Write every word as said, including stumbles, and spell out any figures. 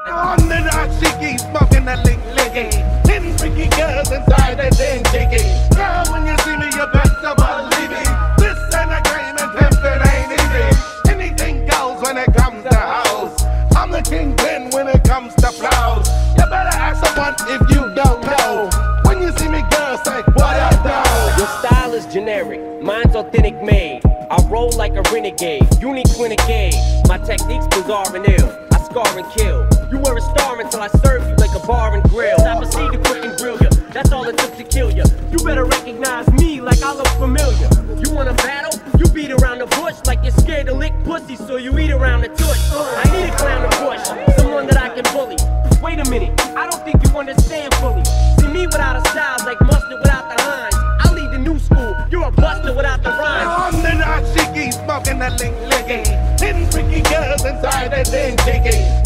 On the night, Tiki, smoking that link licky. Hidden freaky girls inside that damn Tiki. Girl, when you see me, you better believe it. This ain't a game and pimpin' ain't easy. Anything goes when it comes to hoes. I'm the kingpin when it comes to flows. You better ask someone if you don't know. When you see me, girl, say, what up, dog? Your style is generic, mine's authentic made. I roll like a renegade, unique renegade. My technique's bizarre and ill, I scar and kill. You were a star until I serve you like a bar and grill. I proceed to cook and grill ya, that's all it took to kill ya. You better recognize me like I look familiar. You wanna battle? You beat around the bush like you're scared to lick pussy, so you eat around the tush. I need a clown to push, someone that I can bully. Wait a minute, I don't think you understand fully. See me without a style like mustard without the Heinz. I lead the new school, you're a buster without the rhymes. On the night, Tiki, smoking that link licky. Hidden freaky girls inside that damn Tiki.